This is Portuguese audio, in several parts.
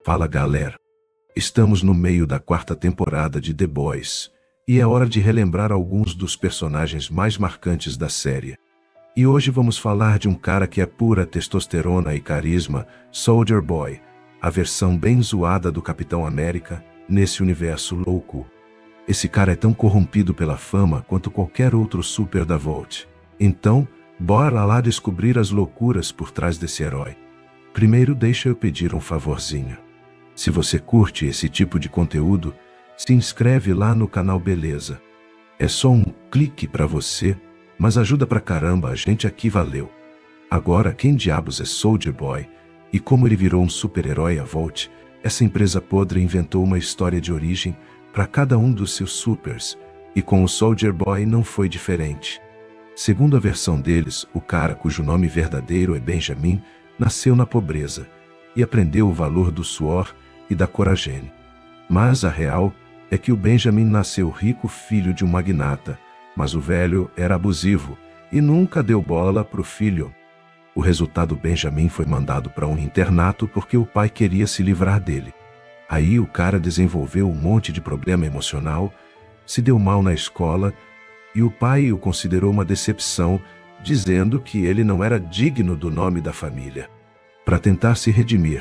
Fala galera, estamos no meio da quarta temporada de The Boys, e é hora de relembrar alguns dos personagens mais marcantes da série. E hoje vamos falar de um cara que é pura testosterona e carisma, Soldier Boy, a versão bem zoada do Capitão América, nesse universo louco. Esse cara é tão corrompido pela fama quanto qualquer outro super da Vault. Então, bora lá descobrir as loucuras por trás desse herói. Primeiro deixa eu pedir um favorzinho. Se você curte esse tipo de conteúdo, se inscreve lá no canal, beleza? É só um clique pra você, mas ajuda pra caramba a gente aqui, valeu. Agora, quem diabos é Soldier Boy? E como ele virou um super-herói à Vault? Essa empresa podre inventou uma história de origem para cada um dos seus supers, e com o Soldier Boy não foi diferente. Segundo a versão deles, o cara cujo nome verdadeiro é Benjamin, nasceu na pobreza, e aprendeu o valor do suor e da coragem. Mas a real é que o Benjamin nasceu rico, filho de um magnata, mas o velho era abusivo e nunca deu bola pro filho. O resultado, Benjamin foi mandado para um internato porque o pai queria se livrar dele. Aí o cara desenvolveu um monte de problema emocional, se deu mal na escola e o pai o considerou uma decepção, dizendo que ele não era digno do nome da família. Para tentar se redimir,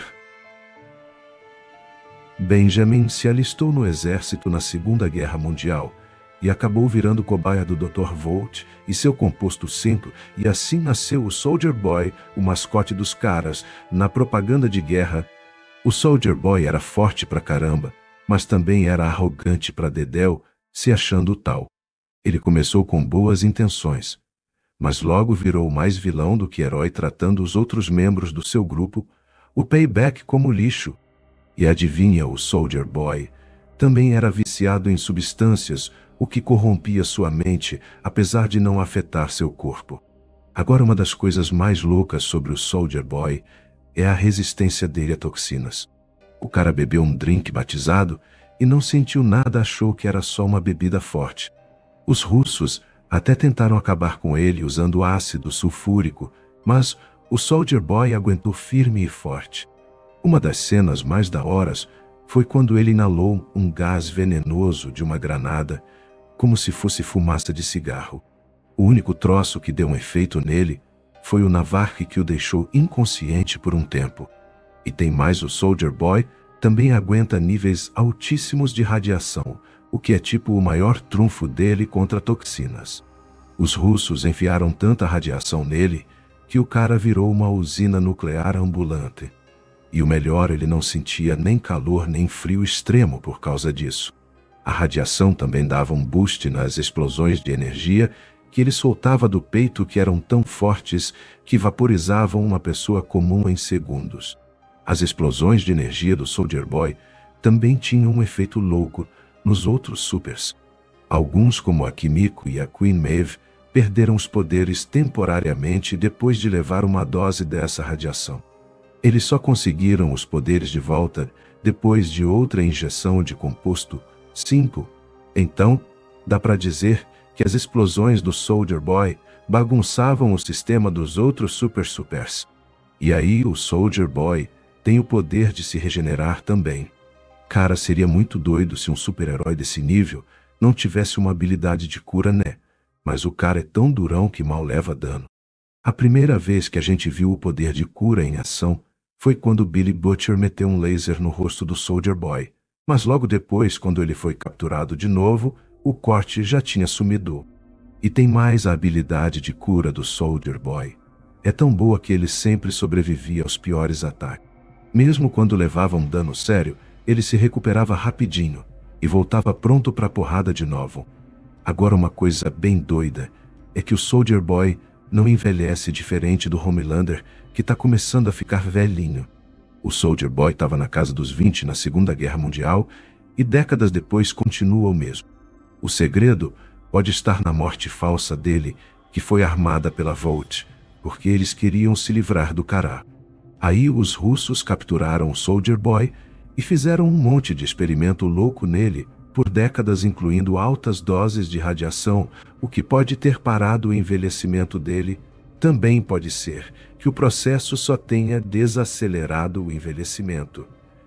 Benjamin se alistou no exército na Segunda Guerra Mundial e acabou virando cobaia do Dr. Vault e seu composto 5, e assim nasceu o Soldier Boy, o mascote dos caras, na propaganda de guerra. O Soldier Boy era forte pra caramba, mas também era arrogante pra dedéu, se achando tal. Ele começou com boas intenções, mas logo virou mais vilão do que herói, tratando os outros membros do seu grupo, o Payback, como lixo. E adivinha, o Soldier Boy também era viciado em substâncias, o que corrompia sua mente, apesar de não afetar seu corpo. Agora, uma das coisas mais loucas sobre o Soldier Boy é a resistência dele a toxinas. O cara bebeu um drink batizado e não sentiu nada, achou que era só uma bebida forte. Os russos até tentaram acabar com ele usando ácido sulfúrico, mas o Soldier Boy aguentou firme e forte. Uma das cenas mais da horas foi quando ele inalou um gás venenoso de uma granada, como se fosse fumaça de cigarro. O único troço que deu um efeito nele foi o Navarre, que o deixou inconsciente por um tempo. E tem mais, o Soldier Boy também aguenta níveis altíssimos de radiação, o que é tipo o maior trunfo dele contra toxinas. Os russos enfiaram tanta radiação nele que o cara virou uma usina nuclear ambulante. E o melhor, ele não sentia nem calor nem frio extremo por causa disso. A radiação também dava um boost nas explosões de energia que ele soltava do peito, que eram tão fortes que vaporizavam uma pessoa comum em segundos. As explosões de energia do Soldier Boy também tinham um efeito louco nos outros supers. Alguns, como a Kimiko e a Queen Maeve, perderam os poderes temporariamente depois de levar uma dose dessa radiação. Eles só conseguiram os poderes de volta depois de outra injeção de composto 5. Então, dá para dizer que as explosões do Soldier Boy bagunçavam o sistema dos outros supers. E aí o Soldier Boy tem o poder de se regenerar também. Cara, seria muito doido se um super-herói desse nível não tivesse uma habilidade de cura, né? Mas o cara é tão durão que mal leva dano. A primeira vez que a gente viu o poder de cura em ação foi quando Billy Butcher meteu um laser no rosto do Soldier Boy. Mas logo depois, quando ele foi capturado de novo, o corte já tinha sumido. E tem mais, a habilidade de cura do Soldier Boy é tão boa que ele sempre sobrevivia aos piores ataques. Mesmo quando levava um dano sério, ele se recuperava rapidinho e voltava pronto para porrada de novo. Agora, uma coisa bem doida é que o Soldier Boy não envelhece, diferente do Homelander, que está começando a ficar velhinho. O Soldier Boy estava na casa dos 20 na Segunda Guerra Mundial e décadas depois continua o mesmo. O segredo pode estar na morte falsa dele, que foi armada pela Vault, porque eles queriam se livrar do cara. Aí os russos capturaram o Soldier Boy e fizeram um monte de experimento louco nele por décadas, incluindo altas doses de radiação, o que pode ter parado o envelhecimento dele. Também pode ser que o processo só tenha desacelerado o envelhecimento.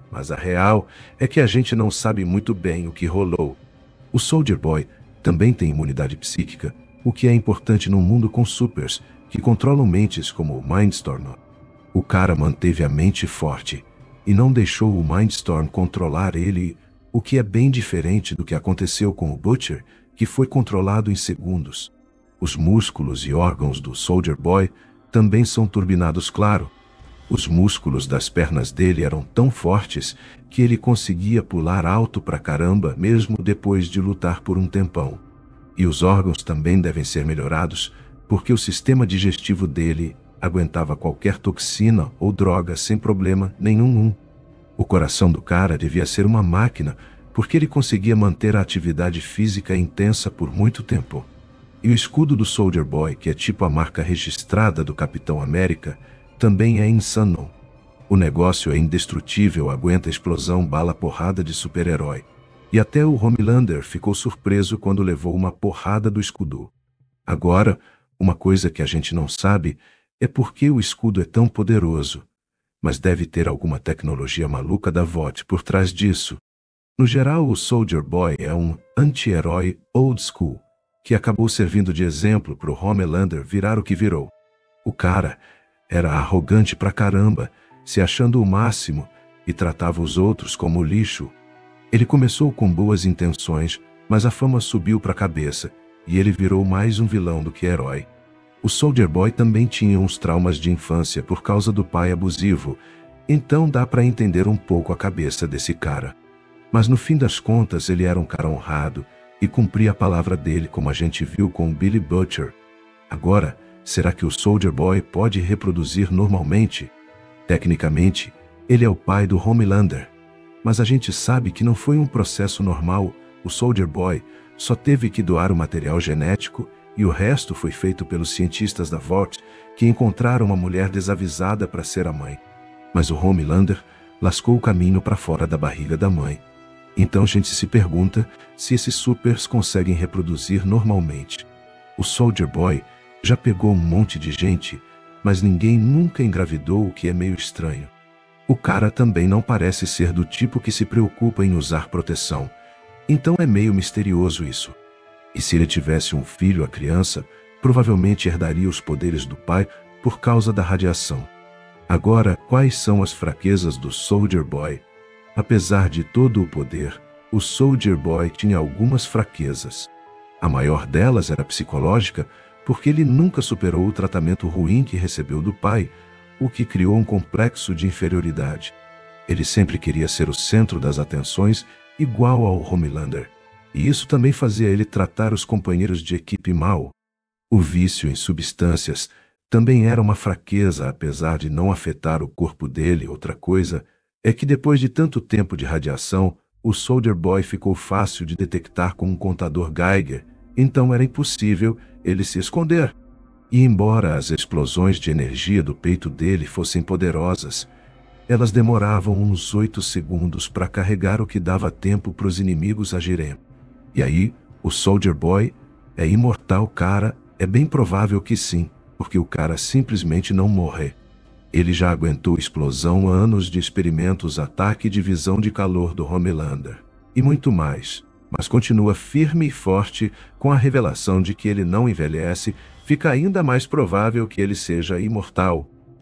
Mas a real é que a gente não sabe muito bem o que rolou. O Soldier Boy também tem imunidade psíquica, o que é importante num mundo com supers, que controlam mentes como o Mindstorm. O cara manteve a mente forte e não deixou o Mindstorm controlar ele, o que é bem diferente do que aconteceu com o Butcher, que foi controlado em segundos. Os músculos e órgãos do Soldier Boy também são turbinados, claro. Os músculos das pernas dele eram tão fortes que ele conseguia pular alto pra caramba mesmo depois de lutar por um tempão. E os órgãos também devem ser melhorados, porque o sistema digestivo dele aguentava qualquer toxina ou droga sem problema nenhum. O coração do cara devia ser uma máquina, porque ele conseguia manter a atividade física intensa por muito tempo. E o escudo do Soldier Boy, que é tipo a marca registrada do Capitão América, também é insano. O negócio é indestrutível, aguenta explosão, bala, porrada de super-herói. E até o Homelander ficou surpreso quando levou uma porrada do escudo. Agora, uma coisa que a gente não sabe é por que o escudo é tão poderoso. Mas deve ter alguma tecnologia maluca da VOT por trás disso. No geral, o Soldier Boy é um anti-herói old school, que acabou servindo de exemplo para o Homelander virar o que virou. O cara era arrogante pra caramba, se achando o máximo e tratava os outros como lixo. Ele começou com boas intenções, mas a fama subiu pra cabeça e ele virou mais um vilão do que herói. O Soldier Boy também tinha uns traumas de infância por causa do pai abusivo, então dá pra entender um pouco a cabeça desse cara. Mas no fim das contas ele era um cara honrado e cumpria a palavra dele, como a gente viu com o Billy Butcher. Agora, será que o Soldier Boy pode reproduzir normalmente? Tecnicamente, ele é o pai do Homelander. Mas a gente sabe que não foi um processo normal. O Soldier Boy só teve que doar o material genético e o resto foi feito pelos cientistas da VOT, que encontraram uma mulher desavisada para ser a mãe. Mas o Homelander lascou o caminho para fora da barriga da mãe. Então a gente se pergunta se esses supers conseguem reproduzir normalmente. O Soldier Boy já pegou um monte de gente, mas ninguém nunca engravidou, o que é meio estranho. O cara também não parece ser do tipo que se preocupa em usar proteção, então é meio misterioso isso. E se ele tivesse um filho, a criança provavelmente herdaria os poderes do pai por causa da radiação. Agora, quais são as fraquezas do Soldier Boy? Apesar de todo o poder, o Soldier Boy tinha algumas fraquezas. A maior delas era psicológica, porque ele nunca superou o tratamento ruim que recebeu do pai, o que criou um complexo de inferioridade. Ele sempre queria ser o centro das atenções, igual ao Homelander, e isso também fazia ele tratar os companheiros de equipe mal. O vício em substâncias também era uma fraqueza, apesar de não afetar o corpo dele. Outra coisa é que depois de tanto tempo de radiação, o Soldier Boy ficou fácil de detectar com um contador Geiger, então era impossível ele se esconder. E embora as explosões de energia do peito dele fossem poderosas, elas demoravam uns 8 segundos para carregar, o que dava tempo para os inimigos agirem. E aí, o Soldier Boy é imortal, cara? É bem provável que sim, porque o cara simplesmente não morre. Ele já aguentou explosão, anos de experimentos, ataque de visão de calor do Homelander e muito mais. Mas continua firme e forte. Com a revelação de que ele não envelhece, fica ainda mais provável que ele seja imortal.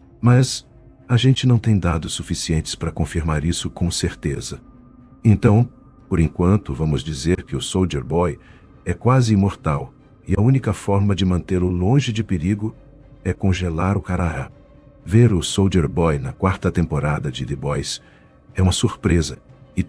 Mas a gente não tem dados suficientes para confirmar isso com certeza. Então, por enquanto, vamos dizer que o Soldier Boy é quase imortal, e a única forma de mantê-lo longe de perigo é congelar o cara. Ver o Soldier Boy na 4ª temporada de The Boys é uma surpresa.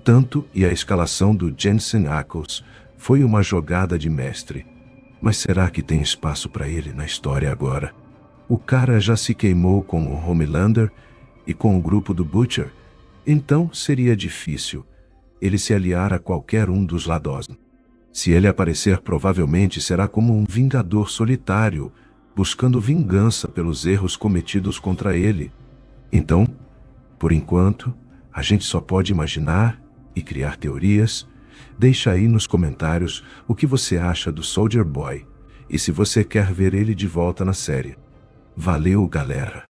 E a escalação do Jensen Ackles foi uma jogada de mestre. Mas será que tem espaço para ele na história agora? O cara já se queimou com o Homelander e com o grupo do Butcher, então seria difícil ele se aliar a qualquer um dos lados. Se ele aparecer, provavelmente será como um vingador solitário, buscando vingança pelos erros cometidos contra ele. Então, por enquanto, a gente só pode imaginar e criar teorias. Deixa aí nos comentários o que você acha do Soldier Boy e se você quer ver ele de volta na série. Valeu, galera!